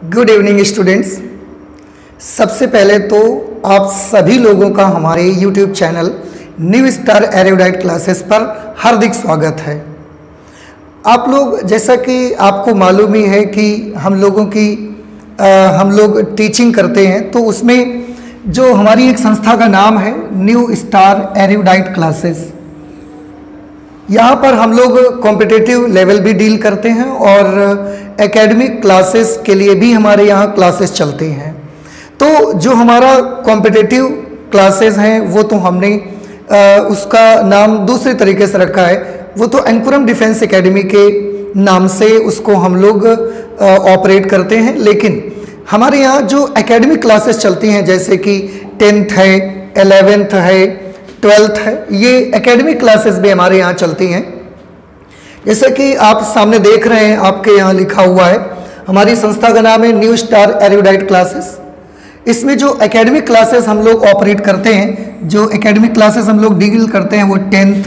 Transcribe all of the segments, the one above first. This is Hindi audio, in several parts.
Good evening students. सबसे पहले तो आप सभी लोगों का हमारे YouTube channel new star erudite classes पर हार्दिक स्वागत है। आप लोग जैसा कि आपको मालूम ही है कि हम लोग टीचिंग करते हैं, तो उसमें जो हमारी एक संस्था का नाम है न्यू स्टार एरोडाइट क्लासेस। यहाँ पर हम लोग कॉम्पिटिटिव लेवल भी डील करते हैं और एकेडमिक क्लासेस के लिए भी हमारे यहाँ क्लासेस चलते हैं। तो जो हमारा कॉम्पिटिटिव क्लासेस हैं वो तो हमने उसका नाम दूसरे तरीके से रखा है, वो तो एंकुरम डिफेंस एकेडमी के नाम से उसको हम लोग ऑपरेट करते हैं। लेकिन हमारे यहाँ जो एकेडमिक क्लासेस चलती हैं जैसे कि 10th है, 11th है, 12th है, ये एकेडमिक क्लासेस भी हमारे यहाँ चलती हैं। जैसे कि आप सामने देख रहे हैं, आपके यहाँ लिखा हुआ है, हमारी संस्था का नाम है न्यू स्टार एरोडाइट क्लासेस। इसमें जो एकेडमिक क्लासेस हम लोग ऑपरेट करते हैं, जो एकेडमिक क्लासेस हम लोग डील करते हैं वो 10th,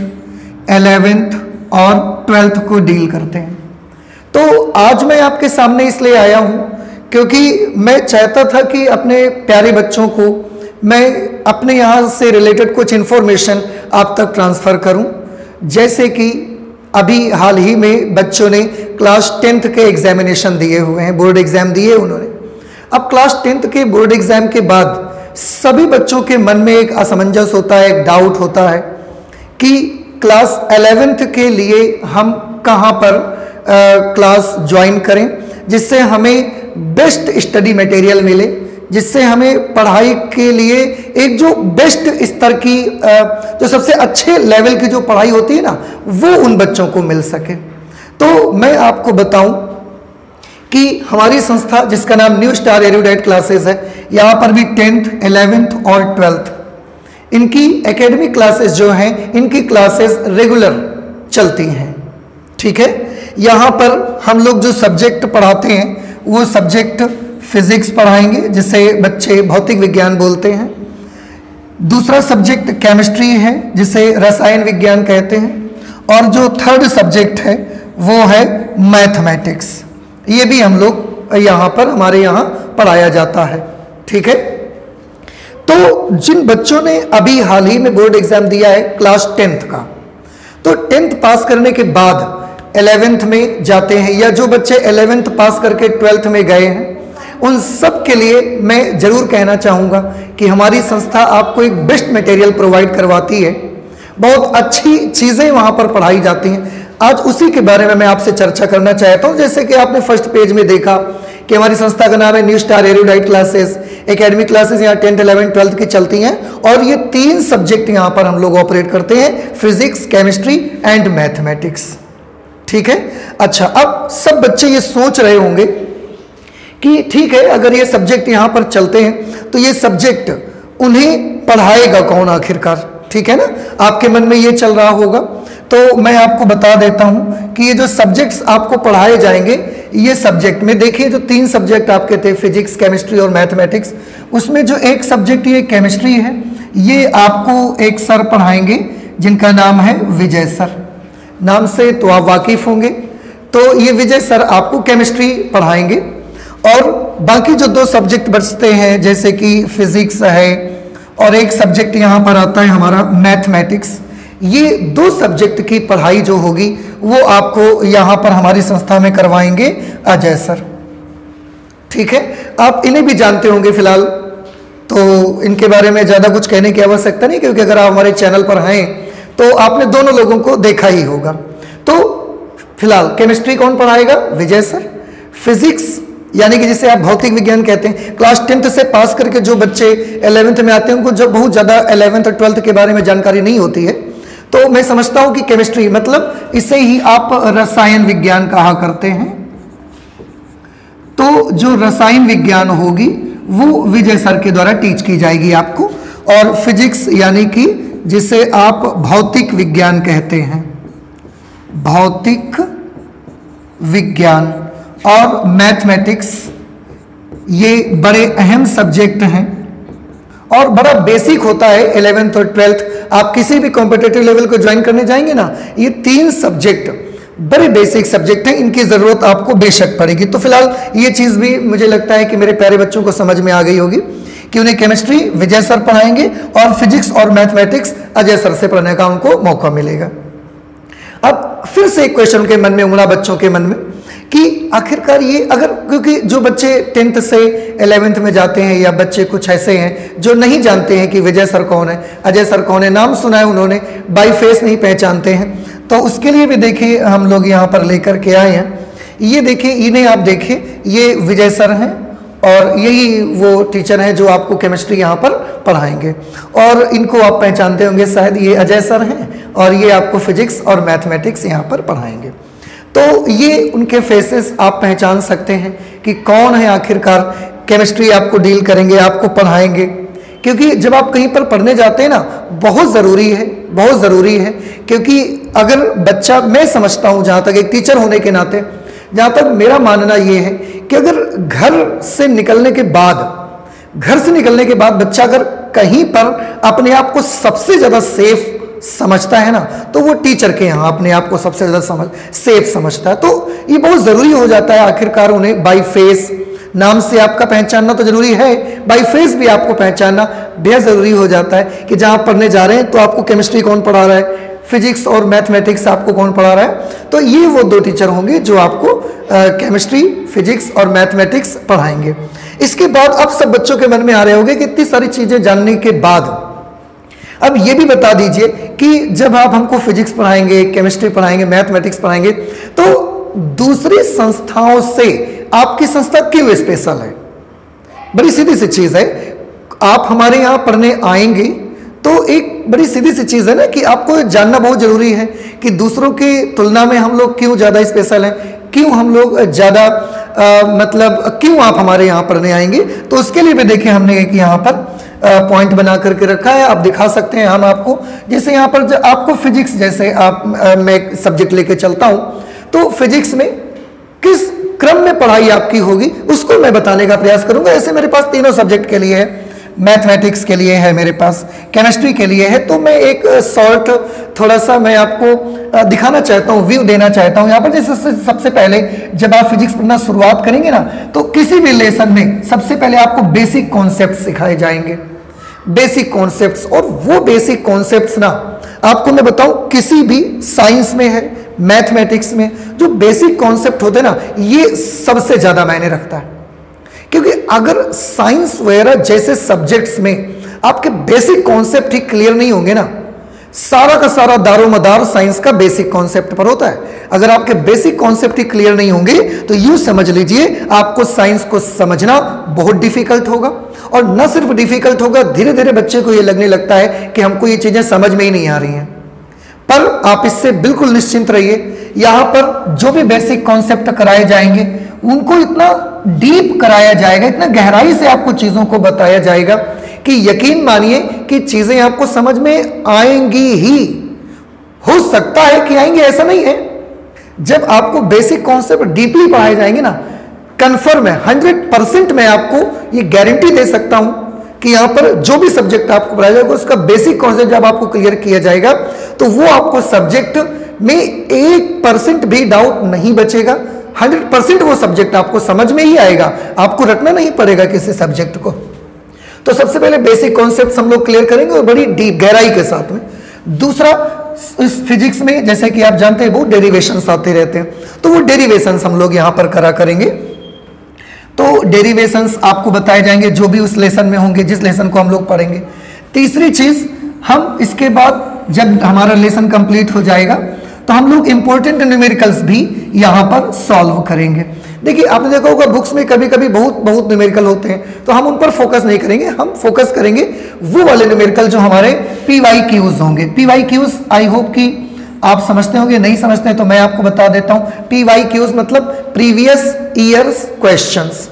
11th और 12th को डील करते हैं। तो आज मैं आपके सामने इसलिए आया हूँ क्योंकि मैं चाहता था कि अपने प्यारे बच्चों को मैं अपने यहाँ से रिलेटेड कुछ इन्फॉर्मेशन आप तक ट्रांसफ़र करूँ। जैसे कि अभी हाल ही में बच्चों ने क्लास 10th के एग्जामिनेशन दिए हुए हैं, बोर्ड एग्ज़ाम दिए उन्होंने। अब क्लास 10th के बोर्ड एग्ज़ाम के बाद सभी बच्चों के मन में एक असमंजस होता है, एक डाउट होता है कि क्लास 11th के लिए हम कहाँ पर क्लास ज्वाइन करें जिससे हमें बेस्ट स्टडी मटेरियल मिले, जिससे हमें पढ़ाई के लिए एक जो बेस्ट स्तर की जो सबसे अच्छे लेवल की जो पढ़ाई होती है ना, वो उन बच्चों को मिल सके। तो मैं आपको बताऊं कि हमारी संस्था जिसका नाम न्यू स्टार एरोडाइट क्लासेस है, यहाँ पर भी 10th, 11th और 12th इनकी एकेडमिक क्लासेस जो हैं, इनकी क्लासेस रेगुलर चलती हैं। ठीक है, यहाँ पर हम लोग जो सब्जेक्ट पढ़ाते हैं वो सब्जेक्ट फिजिक्स पढ़ाएंगे जिसे बच्चे भौतिक विज्ञान बोलते हैं। दूसरा सब्जेक्ट केमिस्ट्री है जिसे रसायन विज्ञान कहते हैं। और जो थर्ड सब्जेक्ट है वो है मैथमेटिक्स। ये भी हम लोग यहाँ पर हमारे यहाँ पढ़ाया जाता है। ठीक है, तो जिन बच्चों ने अभी हाल ही में बोर्ड एग्जाम दिया है क्लास 10th का, तो 10th पास करने के बाद 11th में जाते हैं, या जो बच्चे 11th पास करके 12th में गए हैं, उन सब के लिए मैं ज़रूर कहना चाहूँगा कि हमारी संस्था आपको एक बेस्ट मटेरियल प्रोवाइड करवाती है। बहुत अच्छी चीज़ें वहाँ पर पढ़ाई जाती हैं। आज उसी के बारे में मैं आपसे चर्चा करना चाहता हूँ। जैसे कि आपने फर्स्ट पेज में देखा कि हमारी संस्था का नाम है new star erudite classes. Academic classes यहाँ 10th, 11th, 12th की चलती हैं और ये 3 सब्जेक्ट यहाँ पर हम लोग ऑपरेट करते हैं, फिजिक्स, केमिस्ट्री एंड मैथमेटिक्स। ठीक है, अच्छा, अब सब बच्चे ये सोच रहे होंगे कि ठीक है, अगर ये सब्जेक्ट यहाँ पर चलते हैं तो ये सब्जेक्ट उन्हें पढ़ाएगा कौन आखिरकार। ठीक है ना, आपके मन में ये चल रहा होगा। तो मैं आपको बता देता हूँ कि ये जो सब्जेक्ट्स आपको पढ़ाए जाएंगे, ये सब्जेक्ट में देखिए जो 3 सब्जेक्ट आपके थे, फिजिक्स, केमिस्ट्री और मैथमेटिक्स, उसमें जो एक सब्जेक्ट ये केमिस्ट्री है, ये आपको एक सर पढ़ाएंगे जिनका नाम है विजय सर। नाम से तो आप वाकिफ होंगे। तो ये विजय सर आपको केमिस्ट्री पढ़ाएंगे। और बाकी जो 2 सब्जेक्ट बचते हैं जैसे कि फिजिक्स है और एक सब्जेक्ट यहाँ पर आता है हमारा मैथमेटिक्स, ये 2 सब्जेक्ट की पढ़ाई जो होगी वो आपको यहाँ पर हमारी संस्था में करवाएंगे अजय सर। ठीक है, आप इन्हें भी जानते होंगे फिलहाल, तो इनके बारे में ज़्यादा कुछ कहने की आवश्यकता नहीं, क्योंकि अगर आप हमारे चैनल पर हैं तो आपने दोनों लोगों को देखा ही होगा। तो फिलहाल केमिस्ट्री कौन पढ़ाएगा? विजय सर। फिजिक्स यानी कि जिसे आप भौतिक विज्ञान कहते हैं, क्लास 10th से पास करके जो बच्चे 11th में आते हैं उनको जब बहुत ज़्यादा 11th और 12th के बारे में जानकारी नहीं होती है, तो मैं समझता हूँ कि केमिस्ट्री मतलब इसे ही आप रसायन विज्ञान कहा करते हैं। तो जो रसायन विज्ञान होगी वो विजय सर के द्वारा टीच की जाएगी आपको। और फिजिक्स यानी कि जिसे आप भौतिक विज्ञान कहते हैं, भौतिक विज्ञान और मैथमेटिक्स, ये बड़े अहम सब्जेक्ट हैं और बड़ा बेसिक होता है। 11th और 12th आप किसी भी कॉम्पिटिटिव लेवल को ज्वाइन करने जाएंगे ना, ये 3 सब्जेक्ट बड़े बेसिक सब्जेक्ट हैं, इनकी ज़रूरत आपको बेशक पड़ेगी। तो फिलहाल ये चीज़ भी मुझे लगता है कि मेरे प्यारे बच्चों को समझ में आ गई होगी कि उन्हें केमिस्ट्री विजय सर पढ़ाएंगे और फिजिक्स और मैथमेटिक्स अजय सर से पढ़ने का उनको मौका मिलेगा। अब फिर से एक क्वेश्चन के मन में उमड़ा बच्चों के मन में कि आखिरकार ये अगर, क्योंकि जो बच्चे 10th से 11th में जाते हैं या बच्चे कुछ ऐसे हैं जो नहीं जानते हैं कि विजय सर कौन है, अजय सर कौन है, नाम सुना है उन्होंने, बाई फेस नहीं पहचानते हैं, तो उसके लिए भी देखिए हम लोग यहाँ पर लेकर के आए हैं। ये देखिए, इन्हें आप देखिए, ये विजय सर हैं और यही वो टीचर हैं जो आपको केमिस्ट्री यहाँ पर पढ़ाएंगे, और इनको आप पहचानते होंगे शायद, ये अजय सर हैं और ये आपको फिजिक्स और मैथमेटिक्स यहाँ पर पढ़ाएंगे। तो ये उनके फेसेस आप पहचान सकते हैं कि कौन है आखिरकार केमिस्ट्री आपको डील करेंगे, आपको पढ़ाएंगे। क्योंकि जब आप कहीं पर पढ़ने जाते हैं ना, बहुत ज़रूरी है, बहुत ज़रूरी है, क्योंकि अगर बच्चा, मैं समझता हूँ जहाँ तक एक टीचर होने के नाते, जहाँ तक मेरा मानना ये है कि अगर घर से निकलने के बाद बच्चा अगर कहीं पर अपने आप को सबसे ज़्यादा सेफ समझता है ना, तो वो टीचर के यहाँ अपने आप को सबसे ज़्यादा सेफ समझता है। तो ये बहुत ज़रूरी हो जाता है आखिरकार उन्हें बाई फेस, नाम से आपका पहचानना तो जरूरी है, बाई फेस भी आपको पहचानना बेहद ज़रूरी हो जाता है कि जहाँ पढ़ने जा रहे हैं तो आपको केमिस्ट्री कौन पढ़ा रहा है, फिजिक्स और मैथमेटिक्स आपको कौन पढ़ा रहा है। तो ये वो दो टीचर होंगे जो आपको केमिस्ट्री, फिजिक्स और मैथमेटिक्स पढ़ाएंगे। इसके बाद अब सब बच्चों के मन में आ रहे होंगे कि इतनी सारी चीज़ें जानने के बाद अब ये भी बता दीजिए कि जब आप हमको फिजिक्स पढ़ाएंगे, केमिस्ट्री पढ़ाएंगे, मैथमेटिक्स पढ़ाएंगे, तो दूसरी संस्थाओं से आपकी संस्था क्यों स्पेशल है? बड़ी सीधी सी चीज़ है, आप हमारे यहाँ पढ़ने आएंगे तो एक बड़ी सीधी सी चीज़ है ना कि आपको जानना बहुत ज़रूरी है कि दूसरों की तुलना में हम लोग क्यों ज़्यादा स्पेशल हैं, क्यों हम लोग ज़्यादा मतलब क्यों आप हमारे यहाँ पढ़ने आएंगे। तो उसके लिए भी देखिए हमने एक यहाँ पर पॉइंट बना करके रखा है, आप दिखा सकते हैं हम आपको। जैसे यहाँ पर आपको फिजिक्स, जैसे आप मैं सब्जेक्ट लेके चलता हूँ, तो फिजिक्स में किस क्रम में पढ़ाई आपकी होगी उसको मैं बताने का प्रयास करूंगा। ऐसे मेरे पास तीनों सब्जेक्ट के लिए है, मैथमेटिक्स के लिए है, मेरे पास केमिस्ट्री के लिए है। तो मैं एक शॉर्ट थोड़ा सा मैं आपको दिखाना चाहता हूँ, व्यू देना चाहता हूँ यहाँ पर। जैसे सबसे पहले जब आप फिजिक्स पढ़ना शुरुआत करेंगे ना, तो किसी भी लेसन में सबसे पहले आपको बेसिक कॉन्सेप्ट सिखाए जाएंगे, बेसिक कॉन्सेप्ट्स। और वो बेसिक कॉन्सेप्ट्स ना आपको मैं बताऊं, किसी भी साइंस में है, मैथमेटिक्स में जो बेसिक कॉन्सेप्ट होते हैं ना, ये सबसे ज्यादा मायने रखता है। क्योंकि अगर साइंस वगैरह जैसे सब्जेक्ट्स में आपके बेसिक कॉन्सेप्ट ही क्लियर नहीं होंगे ना, सारा का सारा दारोमदार साइंस का बेसिक कॉन्सेप्ट पर होता है। अगर आपके बेसिक कॉन्सेप्ट ही क्लियर नहीं होंगे तो यूं समझ लीजिए आपको साइंस को समझना बहुत डिफिकल्ट होगा। और न सिर्फ डिफिकल्ट होगा, धीरे धीरे बच्चे को ये लगने लगता है कि हमको ये चीजें समझ में ही नहीं आ रही हैं। पर आप इससे बिल्कुल निश्चिंत रहिए, यहाँ पर जो भी बेसिक कॉन्सेप्ट कराए जाएंगे उनको इतना डीप कराया जाएगा, इतना गहराई से आपको चीजों को बताया जाएगा कि यकीन मानिए कि चीजें आपको समझ में आएंगी ही। हो सकता है कि आएंगे, ऐसा नहीं है। जब आपको बेसिक कॉन्सेप्ट डीपली पढ़ाए जाएंगे ना, कंफर्म है, 100% मैं आपको ये गारंटी दे सकता हूं कि यहां पर जो भी सब्जेक्ट आपको पढ़ाया जाएगा उसका बेसिक कॉन्सेप्ट जब आपको क्लियर किया जाएगा तो वो आपको सब्जेक्ट में 1% भी डाउट नहीं बचेगा। 100% वो सब्जेक्ट आपको समझ में ही आएगा, आपको रटना नहीं पड़ेगा किसी सब्जेक्ट को। तो सबसे पहले बेसिक कॉन्सेप्ट हम लोग क्लियर करेंगे और बड़ी डीप गहराई के साथ में। दूसरा, इस फिजिक्स में जैसे कि आप जानते हैं बहुत डेरिवेशंस आते रहते हैं, तो वो डेरिवेशंस हम लोग यहां पर करा करेंगे। तो डेरिवेशंस आपको बताए जाएंगे जो भी उस लेसन में होंगे, जिस लेसन को हम लोग पढ़ेंगे। तीसरी चीज, हम इसके बाद जब हमारा लेसन कंप्लीट हो जाएगा तो हम लोग इंपॉर्टेंट न्यूमेरिकल्स भी यहाँ पर सॉल्व करेंगे। देखिए आपने देखा होगा बुक्स में कभी कभी बहुत न्यूमेरिकल होते हैं, तो हम उन पर फोकस नहीं करेंगे, हम फोकस करेंगे वो वाले न्यूमेरिकल जो हमारे PYQs होंगे। PYQs आई होप कि आप समझते होंगे, नहीं समझते हैं तो मैं आपको बता देता हूं। PYQs मतलब previous years questions.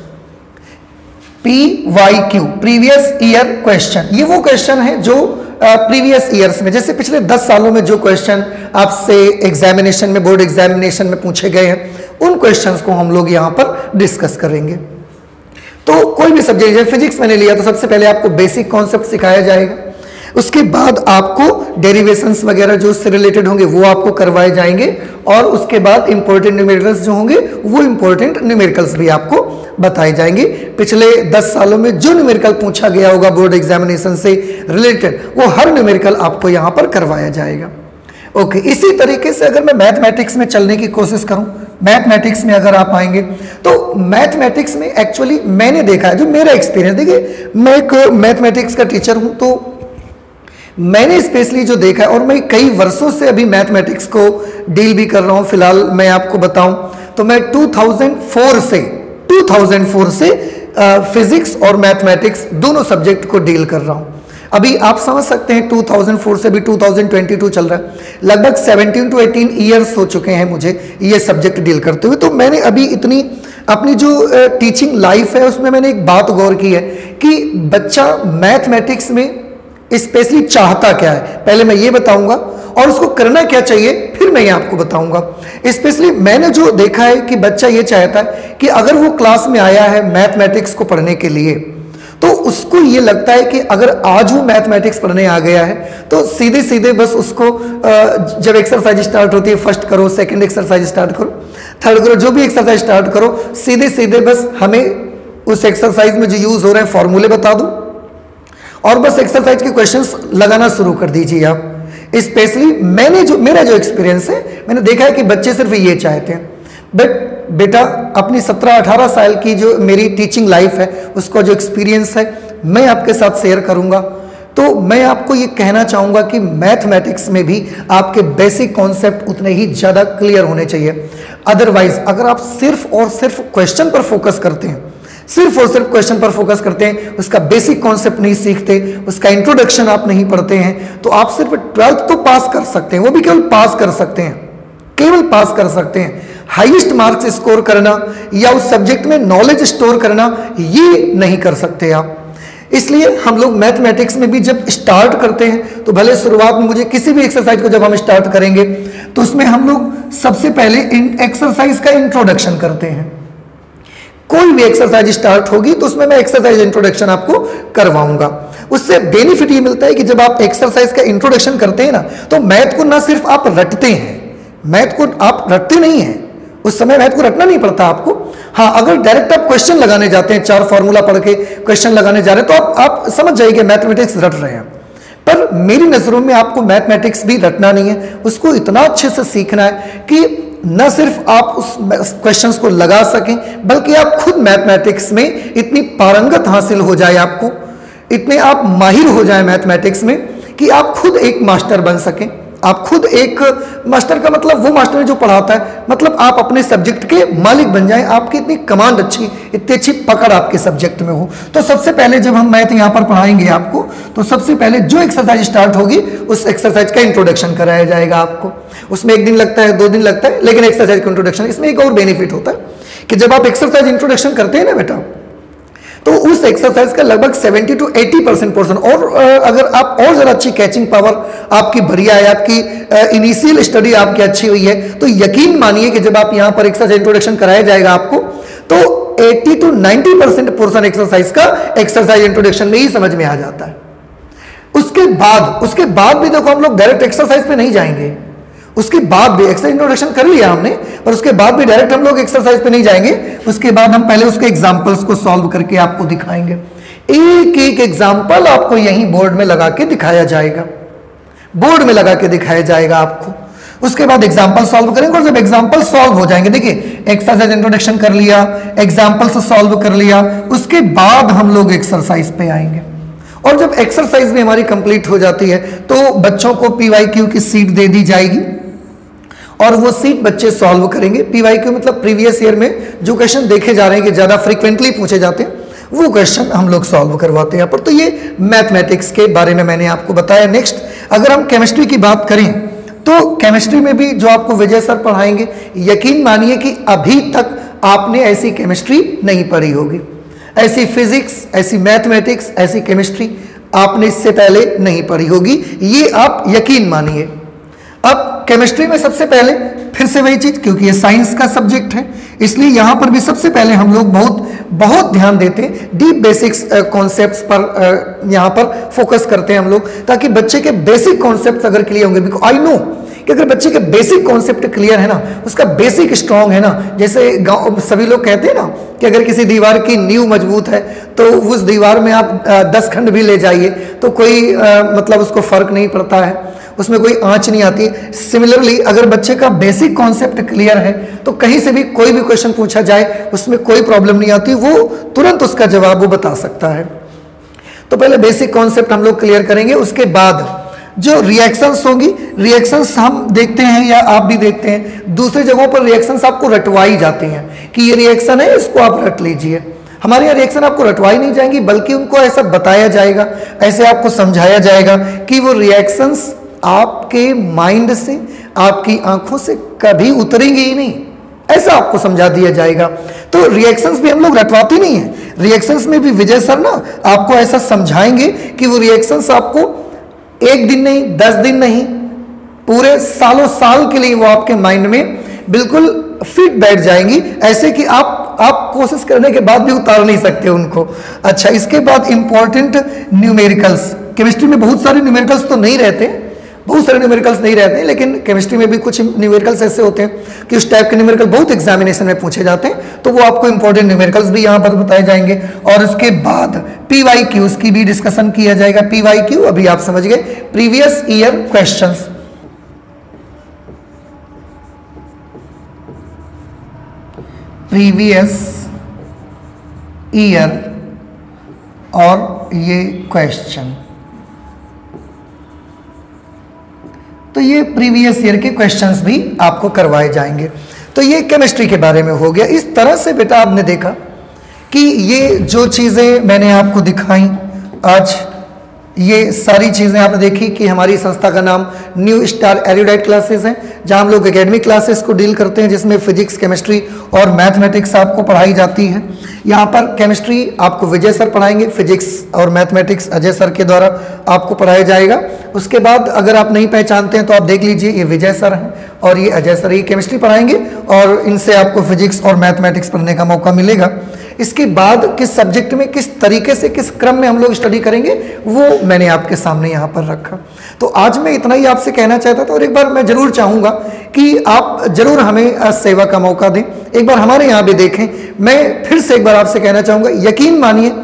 PYQ previous year question, ये वो क्वेश्चन है जो प्रीवियस ईयर्स में, जैसे पिछले 10 सालों में जो क्वेश्चन आपसे एग्जामिनेशन में, बोर्ड एग्जामिनेशन में पूछे गए हैं, उन क्वेश्चंस को हम लोग यहाँ पर डिस्कस करेंगे। तो कोई भी सब्जेक्ट, जैसे फिजिक्स मैंने लिया तो सबसे पहले आपको बेसिक कॉन्सेप्ट सिखाया जाएगा। उसके बाद आपको डेरिवेशंस वगैरह जो उससे रिलेटेड होंगे वो आपको करवाए जाएंगे, और उसके बाद इंपॉर्टेंट न्यूमेरिकल्स जो होंगे वो इंपॉर्टेंट न्यूमेरिकल्स भी आपको बताए जाएंगे। पिछले 10 सालों में जो न्यूमेरिकल पूछा गया होगा बोर्ड एग्जामिनेशन से रिलेटेड वो हर न्यूमेरिकल आपको यहाँ पर करवाया जाएगा। ओके, इसी तरीके से अगर मैं मैथमेटिक्स में चलने की कोशिश करूं, मैथमेटिक्स में अगर आप आएंगे तो मैथमेटिक्स में एक्चुअली मैंने देखा है, जो मेरा एक्सपीरियंस, देखिए मैं एक मैथमेटिक्स का टीचर हूं, तो मैंने स्पेशली जो देखा है, और मैं कई वर्षों से अभी मैथमेटिक्स को डील भी कर रहा हूं। फिलहाल मैं आपको बताऊं तो मैं 2004 से फिजिक्स और मैथमेटिक्स दोनों सब्जेक्ट को डील कर रहा हूं। अभी आप समझ सकते हैं 2004 से भी 2022 चल रहा है, लगभग 17 to 18 ईयर्स हो चुके हैं मुझे ये सब्जेक्ट डील करते हुए। तो मैंने अभी इतनी अपनी जो टीचिंग लाइफ है उसमें मैंने एक बात गौर की है कि बच्चा मैथमेटिक्स में स्पेशली चाहता क्या है, पहले मैं ये बताऊंगा, और उसको करना क्या चाहिए फिर मैं ये आपको बताऊंगा। स्पेशली मैंने जो देखा है कि बच्चा ये चाहता है कि अगर वो क्लास में आया है मैथमेटिक्स को पढ़ने के लिए, तो उसको ये लगता है कि अगर आज वो मैथमेटिक्स पढ़ने आ गया है तो सीधे सीधे बस उसको जब एक्सरसाइज स्टार्ट होती है, फर्स्ट करो, सेकंड एक्सरसाइज स्टार्ट करो, थर्ड करो, जो भी एक्सरसाइज स्टार्ट करो, सीधे सीधे बस हमें उस एक्सरसाइज में जो यूज हो रहे हैं फॉर्मूले बता दो और बस एक्सरसाइज के क्वेश्चंस लगाना शुरू कर दीजिए आप। स्पेशली मेरा जो एक्सपीरियंस है, मैंने देखा है कि बच्चे सिर्फ ये चाहते हैं। बट बेटा, अपनी 17-18 साल की जो मेरी टीचिंग लाइफ है उसका जो एक्सपीरियंस है मैं आपके साथ शेयर करूंगा। तो मैं आपको ये कहना चाहूंगा कि मैथमेटिक्स में भी आपके बेसिक कॉन्सेप्ट उतने ही ज़्यादा क्लियर होने चाहिए। अदरवाइज अगर आप सिर्फ और सिर्फ क्वेश्चन पर फोकस करते हैं, सिर्फ और सिर्फ क्वेश्चन पर फोकस करते हैं, उसका बेसिक कॉन्सेप्ट नहीं सीखते, उसका इंट्रोडक्शन आप नहीं पढ़ते हैं, तो आप सिर्फ 12th तो पास कर सकते हैं, वो भी केवल पास कर सकते हैं, केवल पास कर सकते हैं। हाईएस्ट मार्क्स स्कोर करना या उस सब्जेक्ट में नॉलेज स्टोर करना ये नहीं कर सकते आप। इसलिए हम लोग मैथमेटिक्स में भी जब स्टार्ट करते हैं तो भले शुरुआत में मुझे किसी भी एक्सरसाइज को जब हम स्टार्ट करेंगे तो उसमें हम लोग सबसे पहले एक्सरसाइज का इंट्रोडक्शन करते हैं। कोई भी एक्सरसाइज स्टार्ट होगी तो उसमें मैं एक्सरसाइज इंट्रोडक्शन आपको करवाऊंगा। उससे बेनिफिट ये मिलता है कि जब आप एक्सरसाइज का इंट्रोडक्शन करते हैं ना, तो मैथ को ना सिर्फ आप रटते हैं, मैथ को आप रटते नहीं हैं, उस समय मैथ को रटना नहीं पड़ता आपको। हाँ, अगर डायरेक्ट आप क्वेश्चन लगाने जाते हैं, 4 फॉर्मूला पढ़ के क्वेश्चन लगाने जा रहे हैं, तो आप समझ जाइए मैथमेटिक्स रट रहे हैं। पर मेरी नजरों में आपको मैथमेटिक्स भी रटना नहीं है, उसको इतना अच्छे से सीखना है कि न सिर्फ आप उस क्वेश्चंस को लगा सकें, बल्कि आप खुद मैथमेटिक्स में इतनी पारंगत हासिल हो जाए, आपको इतने आप माहिर हो जाए मैथमेटिक्स में कि आप खुद एक मास्टर बन सकें। आप खुद एक मास्टर का मतलब वो मास्टर जो पढ़ाता है, मतलब आप अपने सब्जेक्ट के मालिक बन जाएं, आपकी इतनी कमांड अच्छी, इतनी अच्छी पकड़ आपके सब्जेक्ट में हो। तो सबसे पहले जब हम मैथ यहाँ पर पढ़ाएंगे आपको, तो सबसे पहले जो एक्सरसाइज स्टार्ट होगी उस एक्सरसाइज का इंट्रोडक्शन कराया जाएगा आपको। उसमें 1 दिन लगता है, 2 दिन लगता है, लेकिन एक्सरसाइज का इंट्रोडक्शन, इसमें एक और बेनिफिट होता है कि जब आप एक्सरसाइज इंट्रोडक्शन करते हैं ना बेटा, तो उस एक्सरसाइज का लगभग 70 to 80% पोर्शन, और अगर आप और ज़रा अच्छी कैचिंग पावर आपकी बढ़िया है, आपकी इनिशियल स्टडी आपकी अच्छी हुई है, तो यकीन मानिए कि जब आप यहाँ पर एक्सरसाइज इंट्रोडक्शन कराया जाएगा आपको, तो 80 to 90% पोर्शन एक्सरसाइज का एक्सरसाइज इंट्रोडक्शन में ही समझ में आ जाता है। उसके बाद भी देखो हम लोग डायरेक्ट एक्सरसाइज पे नहीं जाएंगे, उसके बाद भी एक्सरसाइज इंट्रोडक्शन कर लिया हमने, पर उसके बाद भी डायरेक्ट हम लोग एक्सरसाइज पे नहीं जाएंगे। उसके बाद हम पहले उसके एग्जांपल्स को सॉल्व करके आपको दिखाएंगे। एक एक एग्जांपल आपको यहीं बोर्ड में लगा के दिखाया जाएगा, बोर्ड में लगा के दिखाया जाएगा आपको। उसके बाद एग्जांपल सॉल्व करेंगे, और जब एग्जांपल सॉल्व हो जाएंगे, देखिए एक्सरसाइज इंट्रोडक्शन कर लिया, एग्जांपल्स सॉल्व कर लिया, उसके बाद हम लोग एक्सरसाइज पे आएंगे। और जब एक्सरसाइज भी हमारी कंप्लीट हो जाती है तो बच्चों को PYQ की सीट दे दी जाएगी, और वो सीट बच्चे सॉल्व करेंगे। PYQ मतलब प्रीवियस ईयर में जो क्वेश्चन देखे जा रहे हैं कि ज़्यादा फ्रीक्वेंटली पूछे जाते हैं, वो क्वेश्चन हम लोग सॉल्व करवाते हैं यहाँ पर। तो ये मैथमेटिक्स के बारे में मैंने आपको बताया। नेक्स्ट अगर हम केमिस्ट्री की बात करें, तो केमिस्ट्री में भी जो आपको विजय सर पढ़ाएंगे, यकीन मानिए कि अभी तक आपने ऐसी केमिस्ट्री नहीं पढ़ी होगी, ऐसी फिजिक्स, ऐसी मैथमेटिक्स, ऐसी केमिस्ट्री आपने इससे पहले नहीं पढ़ी होगी, ये आप यकीन मानिए। अब केमिस्ट्री में सबसे पहले फिर से वही चीज, क्योंकि ये साइंस का सब्जेक्ट है, इसलिए यहाँ पर भी सबसे पहले हम लोग बहुत ध्यान देते हैं, डीप बेसिक्स कॉन्सेप्ट्स पर यहाँ पर फोकस करते हैं हम लोग, ताकि बच्चे के बेसिक कॉन्सेप्ट्स अगर क्लियर होंगे, बिकॉज आई नो कि अगर बच्चे के बेसिक कॉन्सेप्ट क्लियर है ना, उसका बेसिक स्ट्रांग है ना, जैसे गाँव सभी लोग कहते हैं ना कि अगर किसी दीवार की नींव मजबूत है तो उस दीवार में आप 10 खंड भी ले जाइए तो कोई मतलब उसको फर्क नहीं पड़ता है, उसमें कोई आंच नहीं आती। सिमिलरली अगर बच्चे का बेसिक कॉन्सेप्ट क्लियर है तो कहीं से भी कोई भी क्वेश्चन पूछा जाए उसमें कोई प्रॉब्लम नहीं आती, वो तुरंत उसका जवाब वो बता सकता है। तो पहले बेसिक कॉन्सेप्ट हम लोग क्लियर करेंगे, उसके बाद जो रिएक्शंस होंगी, रिएक्शंस हम देखते हैं या आप भी देखते हैं, दूसरी जगहों पर रिएक्शंस आपको रटवाई जाती हैं कि ये रिएक्शन है, इसको आप रट लीजिए। हमारे यहाँ रिएक्शन आपको रटवाई नहीं जाएंगी, बल्कि उनको ऐसा बताया जाएगा, ऐसे आपको समझाया जाएगा कि वो रिएक्शंस आपके माइंड से, आपकी आंखों से कभी उतरेंगे ही नहीं, ऐसा आपको समझा दिया जाएगा। तो रिएक्शंस भी हम लोग रटवाते नहीं है, रिएक्शंस में भी विजय सर ना आपको ऐसा समझाएंगे कि वो रिएक्शंस आपको 1 दिन नहीं, 10 दिन नहीं, पूरे सालों साल के लिए वो आपके माइंड में बिल्कुल फिट बैठ जाएंगी, ऐसे कि आप कोशिश करने के बाद भी उतार नहीं सकते उनको। अच्छा, इसके बाद इंपॉर्टेंट न्यूमेरिकल्स, केमिस्ट्री में बहुत सारे न्यूमेरिकल्स तो नहीं रहते, बहुत सारे न्यूमेरिकल्स नहीं रहते हैं, लेकिन केमिस्ट्री में भी कुछ न्यूमेरिकल्स ऐसे होते हैं कि उस टाइप के न्यूमेरिकल बहुत एग्जामिनेशन में पूछे जाते हैं, तो वो आपको इंपॉर्टेंट न्यूमेरिकल्स भी यहाँ पर बताए जाएंगे। और उसके बाद PYQs की भी डिस्कशन किया जाएगा। PYQ अभी आप समझ गए, previous year questions. Previous year और ये क्वेश्चन, तो ये प्रीवियस ईयर के क्वेश्चंस भी आपको करवाए जाएंगे। तो ये केमिस्ट्री के बारे में हो गया। इस तरह से बेटा आपने देखा कि ये जो चीज़ें मैंने आपको दिखाई आज, ये सारी चीज़ें आपने देखी कि हमारी संस्था का नाम न्यू स्टार एरुडाइट क्लासेस है, जहां हम लोग एकेडमिक क्लासेस को डील करते हैं, जिसमें फिजिक्स, केमिस्ट्री और मैथमेटिक्स आपको पढ़ाई जाती है। यहाँ पर केमिस्ट्री आपको विजय सर पढ़ाएंगे, फिजिक्स और मैथमेटिक्स अजय सर के द्वारा आपको पढ़ाया जाएगा। उसके बाद अगर आप नहीं पहचानते हैं तो आप देख लीजिए, ये विजय सर हैं और ये अजय सर, ये केमिस्ट्री पढ़ाएंगे और इनसे आपको फिजिक्स और मैथमेटिक्स पढ़ने का मौका मिलेगा। इसके बाद किस सब्जेक्ट में, किस तरीके से, किस क्रम में हम लोग स्टडी करेंगे, वो मैंने आपके सामने यहाँ पर रखा। तो आज मैं इतना ही आपसे कहना चाहता था, और एक बार मैं जरूर चाहूँगा कि आप जरूर हमें सेवा का मौका दें, एक बार हमारे यहाँ भी देखें। मैं फिर से एक बार आपसे कहना चाहूँगा, यकीन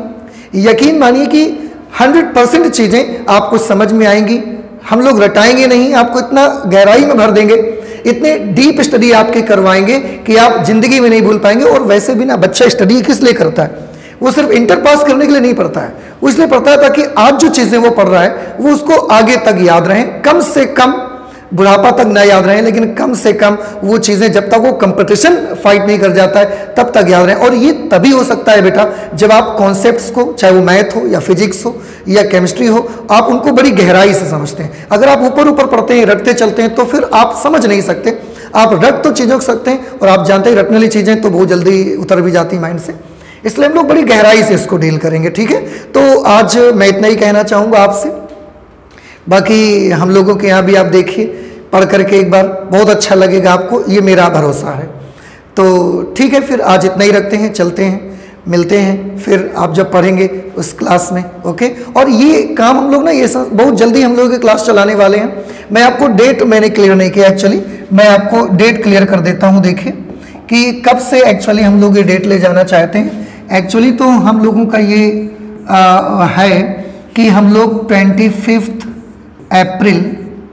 मानिए कि 100% चीज़ें आपको समझ में आएंगी। हम लोग रटाएंगे नहीं, आपको इतना गहराई में भर देंगे, इतने डीप स्टडी आपके करवाएंगे कि आप जिंदगी में नहीं भूल पाएंगे। और वैसे भी ना, बच्चा स्टडी किस लिए करता है? वो सिर्फ इंटर पास करने के लिए नहीं पढ़ता है, वो इसलिए पढ़ता है ताकि आज जो चीज़ें वो पढ़ रहा है वो उसको आगे तक याद रहें, कम से कम बुढ़ापा तक ना याद रहें, लेकिन कम से कम वो चीज़ें जब तक वो कंपटीशन फाइट नहीं कर जाता है तब तक याद रहें। और ये तभी हो सकता है बेटा जब आप कॉन्सेप्ट्स को, चाहे वो मैथ हो या फिजिक्स हो या केमिस्ट्री हो, आप उनको बड़ी गहराई से समझते हैं। अगर आप ऊपर ऊपर पढ़ते हैं, रटते चलते हैं, तो फिर आप समझ नहीं सकते। आप रट तो चीज़ों सकते हैं, और आप जानते हैं रटने वाली चीज़ें तो बहुत जल्दी उतर भी जाती माइंड से, इसलिए हम लोग बड़ी गहराई से इसको डील करेंगे। ठीक है, तो आज मैं इतना ही कहना चाहूँगा आपसे। बाकी हम लोगों के यहाँ भी आप देखिए, पढ़ करके एक बार बहुत अच्छा लगेगा आपको, ये मेरा भरोसा है। तो ठीक है, फिर आज इतना ही रखते हैं, चलते हैं, मिलते हैं फिर आप जब पढ़ेंगे उस क्लास में। ओके, और ये काम हम लोग ना, ये बहुत जल्दी हम लोग क्लास चलाने वाले हैं। मैं आपको डेट मैंने क्लियर नहीं किया, एक्चुअली मैं आपको डेट क्लियर कर देता हूँ। देखिए कि कब से एक्चुअली हम लोग ये डेट ले जाना चाहते हैं। एक्चुअली तो हम लोगों का ये है कि हम लोग 25 अप्रैल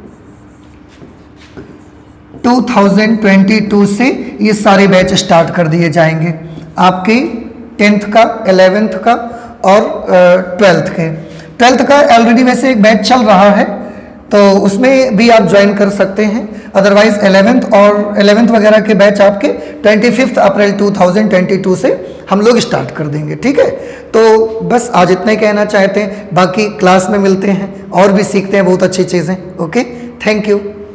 2022 से ये सारे बैच स्टार्ट कर दिए जाएंगे, आपके 10th का, 11th का और 12th का ऑलरेडी वैसे एक बैच चल रहा है, तो उसमें भी आप ज्वाइन कर सकते हैं। अदरवाइज 11th वगैरह के बैच आपके 25 अप्रैल 2022 से हम लोग स्टार्ट कर देंगे। ठीक है, तो बस आज इतना ही कहना चाहते हैं, बाकी क्लास में मिलते हैं और भी सीखते हैं बहुत अच्छी चीज़ें। Okay, thank you.